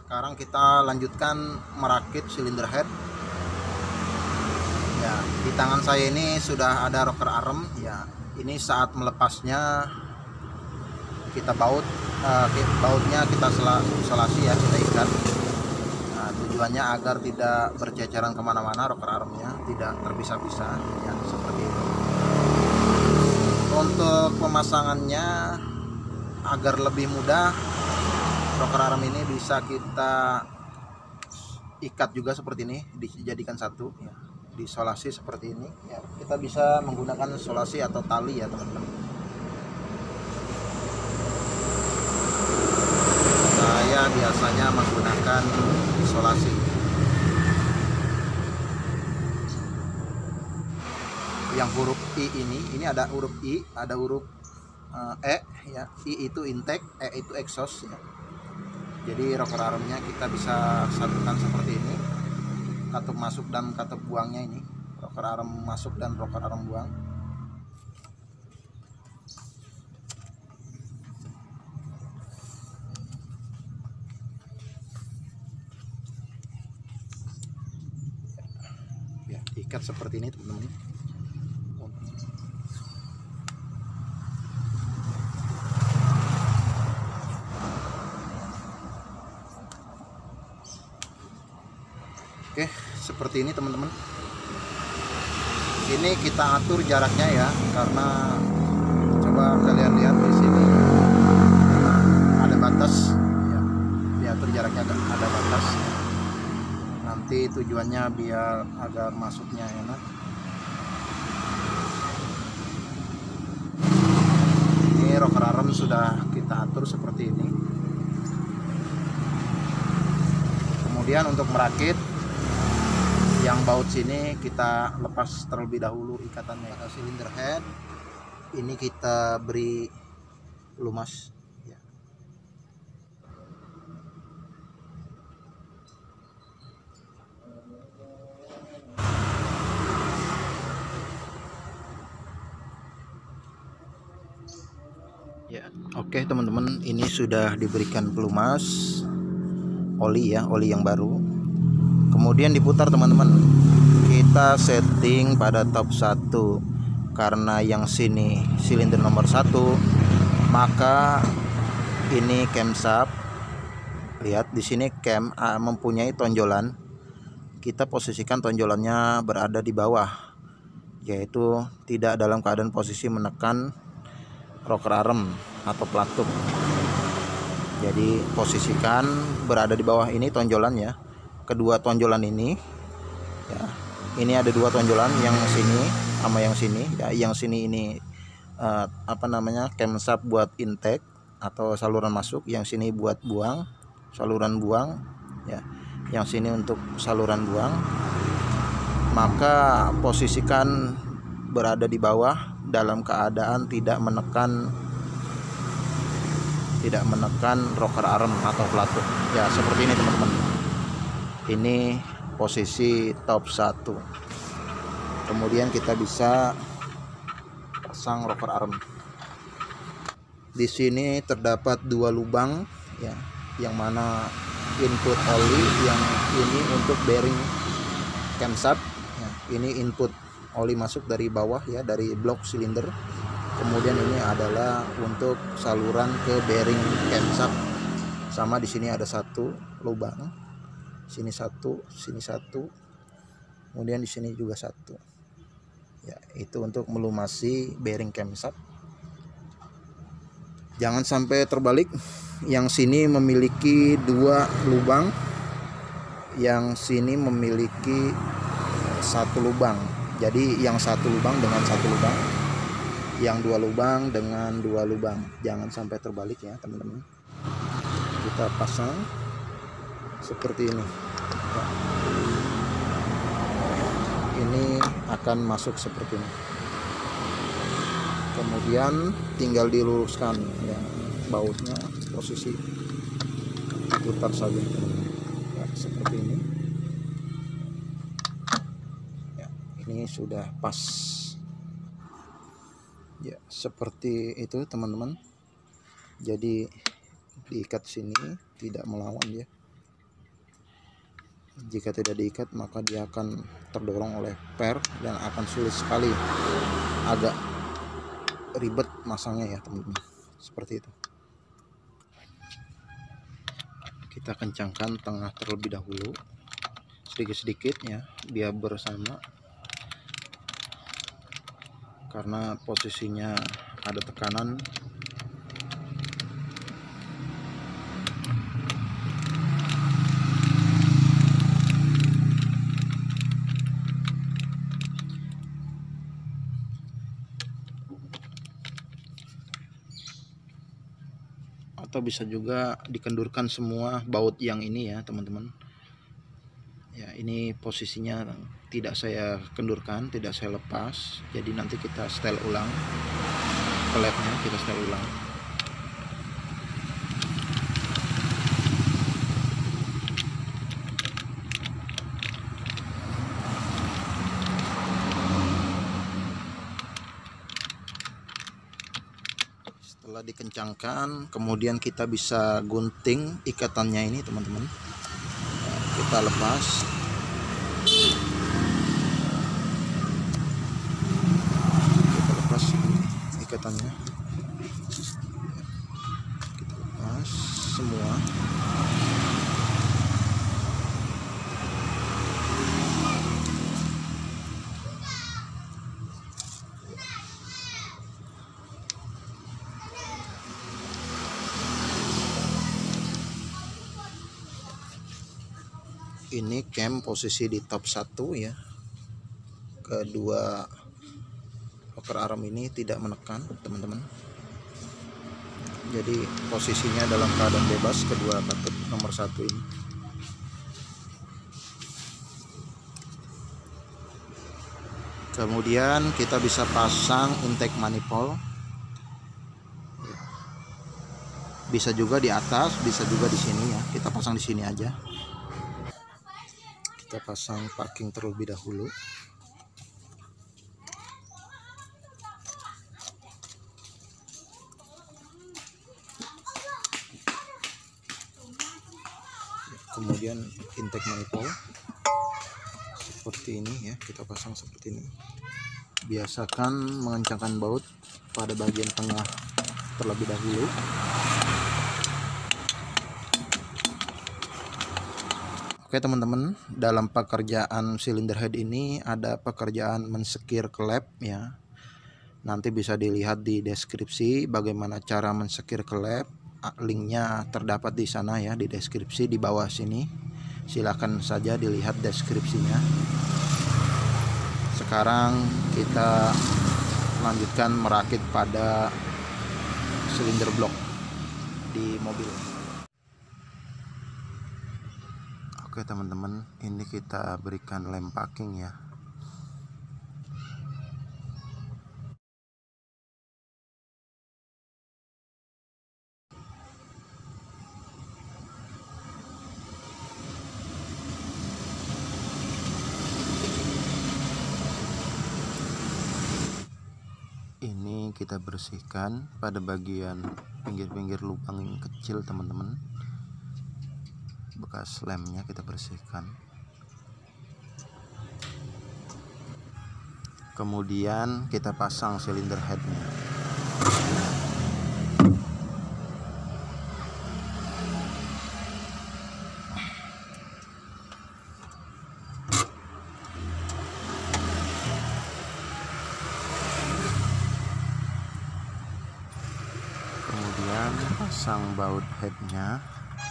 Sekarang kita lanjutkan merakit silinder head. Ya, di tangan saya ini sudah ada rocker arm. Ya, ini saat melepasnya kita bautnya kita isolasi ya, kita ikat. Nah, tujuannya agar tidak berceceran kemana-mana, rocker armnya tidak terpisah-pisah ya, seperti itu. Untuk pemasangannya agar lebih mudah, rocker arm ini bisa kita ikat juga seperti ini, dijadikan satu ya, diisolasi seperti ini ya. Kita bisa menggunakan isolasi atau tali ya teman-teman. Saya biasanya menggunakan isolasi. Yang huruf I ini ada huruf I, ada huruf E ya. I itu intake, E itu exhaust ya. Jadi rocker armnya kita bisa satukan seperti ini, katup masuk dan katup buangnya ini, rocker arm masuk dan rocker arm buang. Ya, ikat seperti ini teman-teman. Oke, seperti ini teman-teman. Ini kita atur jaraknya ya, karena coba kalian lihat di sini ada batas ya, diatur jaraknya ada batas. Nanti tujuannya biar agar masuknya enak. Ini rocker arm sudah kita atur seperti ini. Kemudian untuk merakit yang baut sini kita lepas terlebih dahulu ikatannya. Pada silinder head ini kita beri pelumas ya. Ya, oke teman-teman, ini sudah diberikan pelumas oli ya, oli yang baru. Kemudian diputar teman-teman. Kita setting pada top 1 karena yang sini silinder nomor 1, maka ini camshaft. Lihat di sini cam mempunyai tonjolan. Kita posisikan tonjolannya berada di bawah, yaitu tidak dalam keadaan posisi menekan rocker arm atau pelatuk. Jadi posisikan berada di bawah ini tonjolannya. Kedua tonjolan ini ya, ini ada dua tonjolan, yang sini sama yang sini ya. Yang sini ini camshaft buat intake atau saluran masuk, yang sini buat buang, saluran buang ya. Yang sini untuk saluran buang. Maka posisikan berada di bawah dalam keadaan tidak menekan rocker arm atau pelatuk ya, seperti ini teman-teman. Ini posisi top 1. Kemudian kita bisa pasang rocker arm. Di sini terdapat 2 lubang ya, yang mana input oli, yang ini untuk bearing camshaft ya. Ini input oli masuk dari bawah ya, dari blok silinder. Kemudian ini adalah untuk saluran ke bearing camshaft. Sama di sini ada 1 lubang. Sini 1, sini 1. Kemudian di sini juga 1. Ya, itu untuk melumasi bearing camshaft. Jangan sampai terbalik. Yang sini memiliki 2 lubang. Yang sini memiliki 1 lubang. Jadi yang 1 lubang dengan 1 lubang, yang 2 lubang dengan 2 lubang. Jangan sampai terbalik ya teman-teman. Kita pasang seperti ini. Ini akan masuk seperti ini. Kemudian tinggal diluruskan ya, bautnya posisi putar saja ya, seperti ini ya. Ini sudah pas ya, seperti itu teman-teman. Jadi diikat sini, tidak melawan ya. Jika tidak diikat maka dia akan terdorong oleh per dan akan sulit sekali, agak ribet masangnya ya teman-teman. Seperti itu. Kita kencangkan tengah terlebih dahulu sedikit-sedikit ya, biar bersama, karena posisinya ada tekanan. Atau bisa juga dikendurkan semua baut yang ini ya teman-teman ya. Ini posisinya tidak saya kendurkan, tidak saya lepas, jadi nanti kita setel ulang klepnya, kita setel ulang. Setelah dikencangkan, kemudian kita bisa gunting ikatannya ini teman-teman. Kita lepas. Kita lepas ikatannya. Kita lepas semua. Ini cam posisi di top 1 ya. Kedua rocker arm ini tidak menekan teman-teman, jadi posisinya dalam keadaan bebas kedua katut nomor 1 ini. Kemudian kita bisa pasang intake manifold, bisa juga di atas, bisa juga di sini ya. Kita pasang di sini aja. Kita pasang parking terlebih dahulu. Kemudian intake manifold seperti ini ya, kita pasang seperti ini. Biasakan mengencangkan baut pada bagian tengah terlebih dahulu. Oke teman-teman, dalam pekerjaan silinder head ini ada pekerjaan mensekir klep ya. Nanti bisa dilihat di deskripsi bagaimana cara mensekir klep. Linknya terdapat di sana ya, di deskripsi di bawah sini. Silahkan saja dilihat deskripsinya. Sekarang kita lanjutkan merakit pada silinder blok di mobil. Oke teman-teman, ini kita berikan lem packing ya. Ini kita bersihkan pada bagian pinggir-pinggir lubang yang kecil teman-teman. Bekas lemnya kita bersihkan. Kemudian kita pasang silinder headnya. Kemudian pasang baut headnya.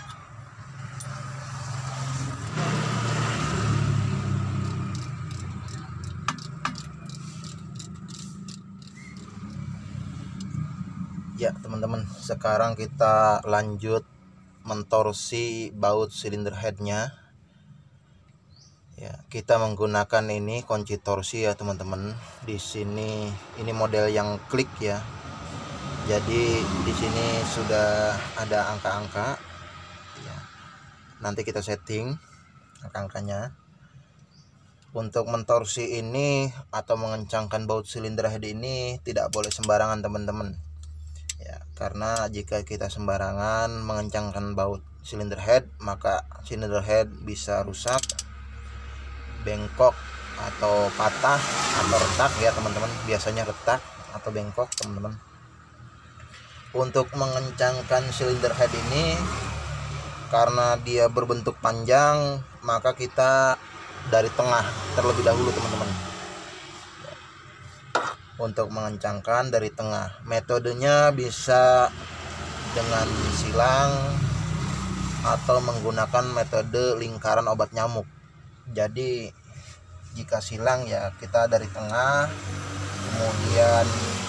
Ya teman-teman, sekarang kita lanjut mentorsi baut silinder headnya ya. Kita menggunakan ini kunci torsi ya teman-teman. Di sini ini model yang klik ya, jadi di sini sudah ada angka-angka ya. Nanti kita setting angka-angkanya. Untuk mentorsi ini atau mengencangkan baut silinder head ini tidak boleh sembarangan teman-teman ya. karena jika kita sembarangan mengencangkan baut silinder head, maka silinder head bisa rusak, bengkok atau patah atau retak ya teman-teman. Biasanya retak atau bengkok teman-teman. Untuk mengencangkan silinder head ini, karena dia berbentuk panjang, maka kita dari tengah terlebih dahulu teman-teman. Untuk mengencangkan dari tengah, metodenya bisa dengan silang atau menggunakan metode lingkaran obat nyamuk. Jadi jika silang ya kita dari tengah, kemudian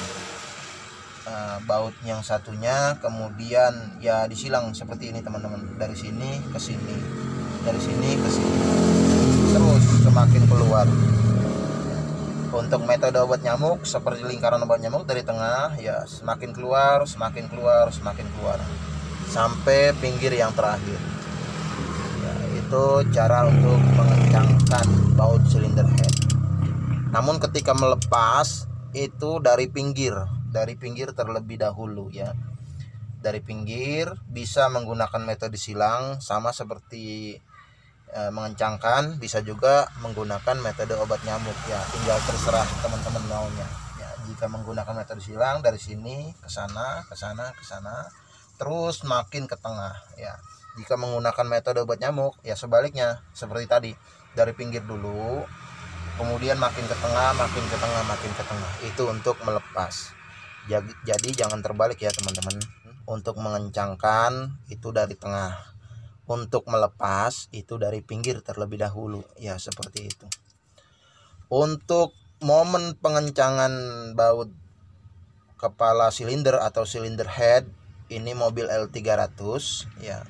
baut yang satunya, kemudian ya disilang seperti ini teman-teman, dari sini ke sini, dari sini ke sini, terus semakin keluar. Untuk metode obat nyamuk seperti lingkaran obat nyamuk, dari tengah ya semakin keluar, semakin keluar, semakin keluar sampai pinggir yang terakhir. Ya, itu cara untuk mengencangkan baut silinder head. Namun ketika melepas itu dari pinggir terlebih dahulu ya. Dari pinggir bisa menggunakan metode silang sama seperti mengencangkan, bisa juga menggunakan metode obat nyamuk ya, tinggal terserah teman-teman maunya ya. Jika menggunakan metode silang, dari sini ke sana, ke sana, ke sana, terus makin ke tengah ya. Jika menggunakan metode obat nyamuk ya sebaliknya, seperti tadi, dari pinggir dulu, kemudian makin ke tengah, makin ke tengah, makin ke tengah. Itu untuk melepas. Jadi jangan terbalik ya teman-teman. Untuk mengencangkan itu dari tengah, untuk melepas itu dari pinggir terlebih dahulu ya, seperti itu. Untuk momen pengencangan baut kepala silinder atau silinder head ini mobil L300 ya.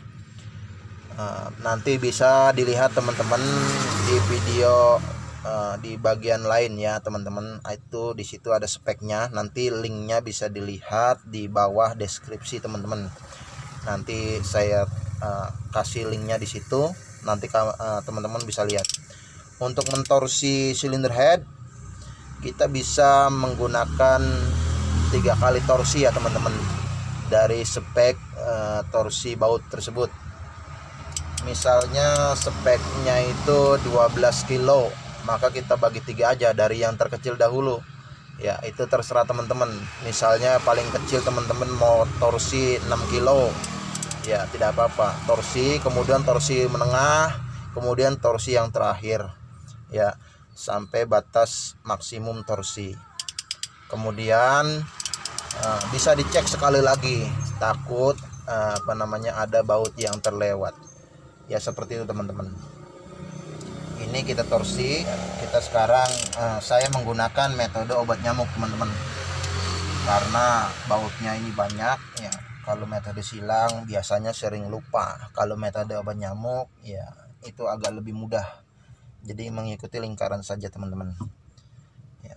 Nanti bisa dilihat teman-teman di video di bagian lain ya teman-teman. Itu di situ ada speknya, nanti linknya bisa dilihat di bawah deskripsi teman-teman. Nanti saya kasih linknya di situ, nanti teman-teman bisa lihat. Untuk mentorsi silinder head kita bisa menggunakan 3 kali torsi ya teman-teman, dari spek torsi baut tersebut. Misalnya speknya itu 12 kilo, maka kita bagi 3 aja dari yang terkecil dahulu ya. Itu terserah teman-teman. Misalnya paling kecil teman-teman mau torsi 6 kilo ya, tidak apa-apa, torsi, kemudian torsi menengah, kemudian torsi yang terakhir ya, sampai batas maksimum torsi. Kemudian bisa dicek sekali lagi, takut ada baut yang terlewat ya, seperti itu teman-teman. Ini kita torsi. Kita sekarang saya menggunakan metode obat nyamuk teman-teman, karena bautnya ini banyak ya. Kalau metode silang biasanya sering lupa, kalau metode obat nyamuk ya itu agak lebih mudah. Jadi mengikuti lingkaran saja teman-teman ya.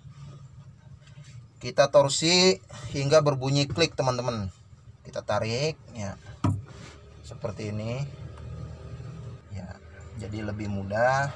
Kita torsi hingga berbunyi klik teman-teman. Kita tarik ya, seperti ini ya, jadi lebih mudah.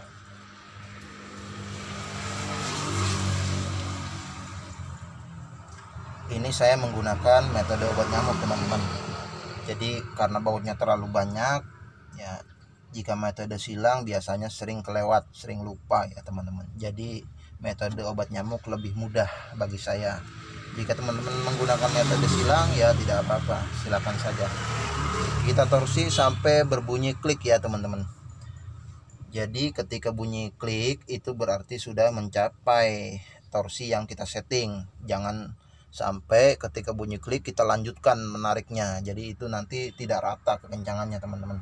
Ini saya menggunakan metode obat nyamuk teman-teman. Jadi karena bautnya terlalu banyak ya, jika metode silang biasanya sering kelewat, sering lupa ya teman-teman. Jadi metode obat nyamuk lebih mudah bagi saya. Jika teman-teman menggunakan metode silang ya tidak apa-apa, silakan saja. Kita torsi sampai berbunyi klik ya teman-teman. Jadi ketika bunyi klik itu berarti sudah mencapai torsi yang kita setting. Jangan sampai ketika bunyi klik kita lanjutkan menariknya, jadi itu nanti tidak rata kekencangannya teman-teman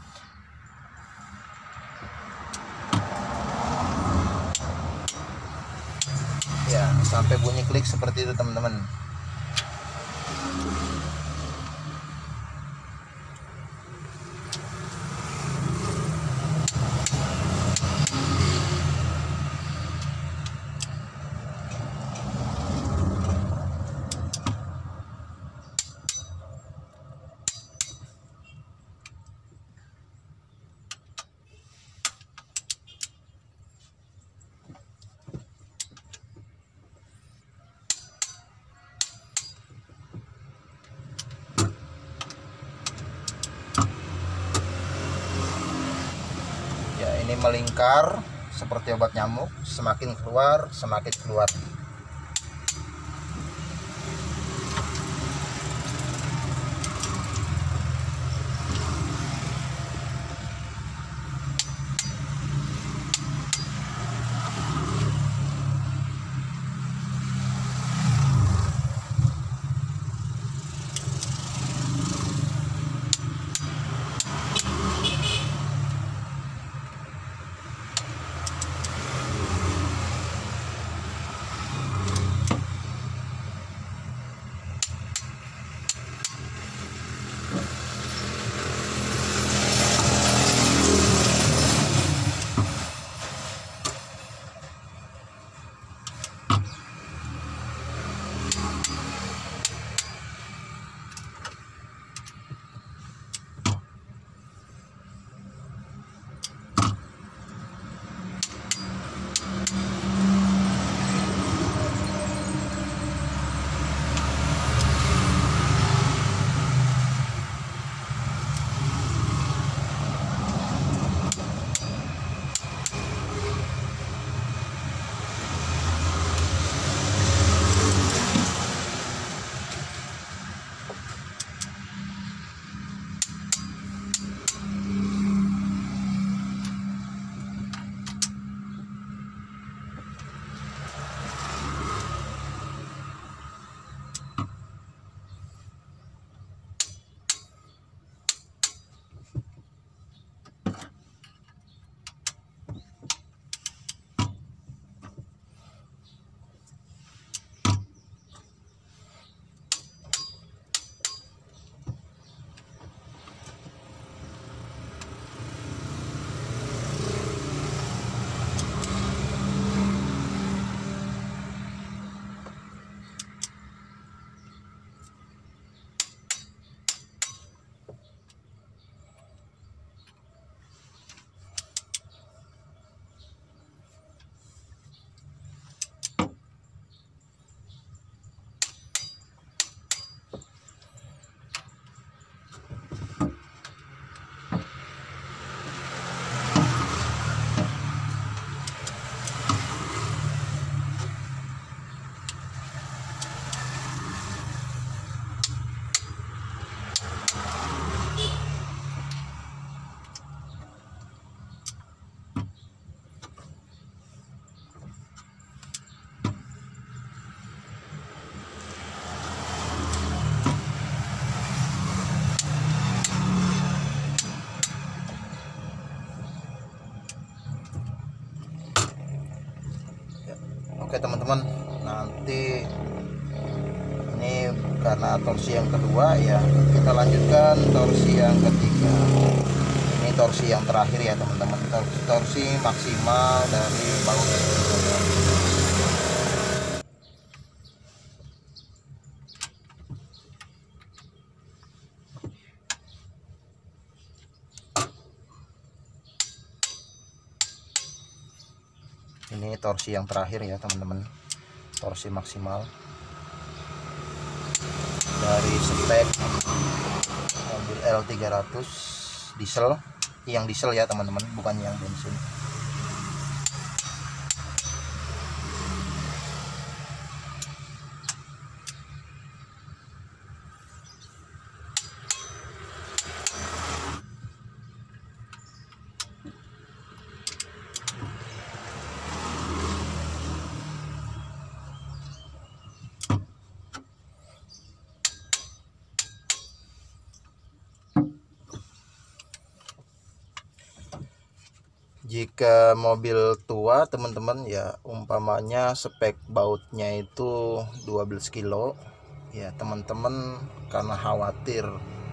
ya. Sampai bunyi klik seperti itu teman-teman. melingkar seperti obat nyamuk, semakin keluar semakin keluar. Oke teman-teman, nanti ini karena torsi yang kedua ya, kita lanjutkan torsi yang ketiga. Ini torsi yang terakhir ya teman-teman, torsi maksimal dari baut. Ini torsi yang terakhir ya teman-teman, torsi maksimal dari spek mobil L300 diesel, yang diesel ya teman-teman, bukan yang bensin. Jika mobil tua teman-teman ya, umpamanya spek bautnya itu 12 kilo ya teman-teman, karena khawatir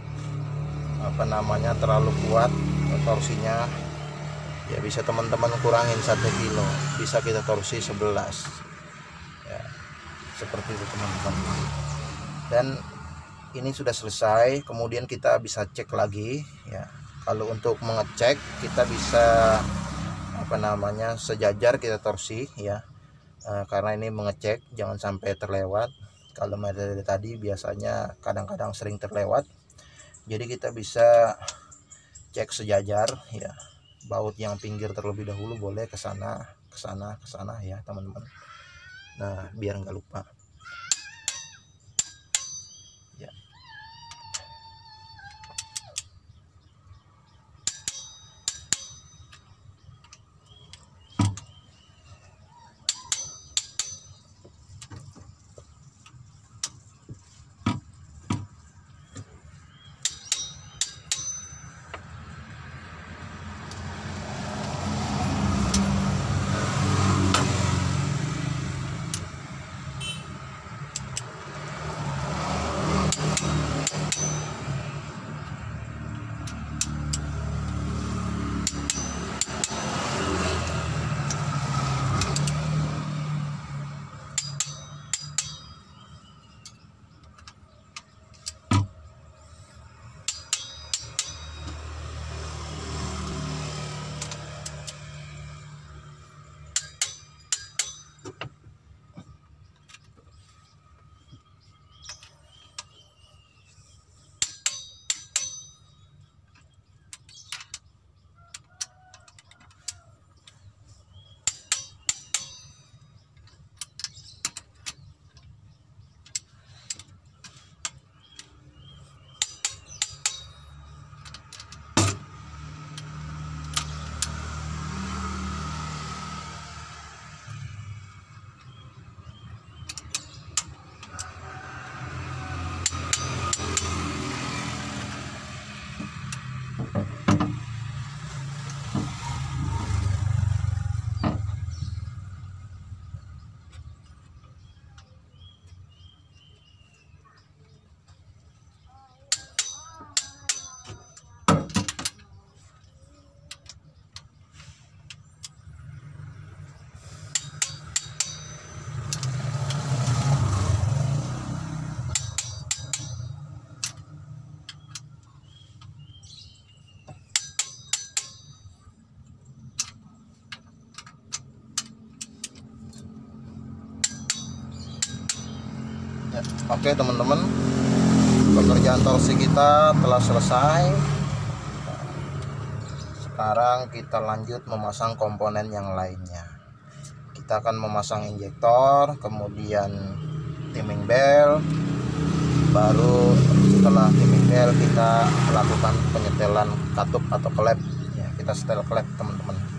terlalu kuat torsinya ya, bisa teman-teman kurangin 1 kilo, bisa kita torsi 11 ya, seperti itu teman-teman. Dan ini sudah selesai, kemudian kita bisa cek lagi ya. Kalau untuk mengecek kita bisa sejajar kita torsi ya, karena ini mengecek jangan sampai terlewat. Kalau dari tadi biasanya kadang-kadang sering terlewat, jadi kita bisa cek sejajar ya baut yang pinggir terlebih dahulu, boleh ke sana ke sana ke sana ya teman-teman. Nah biar nggak lupa ya. Ya, oke teman-teman, pekerjaan torsi kita telah selesai. Sekarang kita lanjut memasang komponen yang lainnya. Kita akan memasang injektor, kemudian timing bell, baru setelah timing bell kita melakukan penyetelan katup atau klep ya, kita setel klep teman-teman.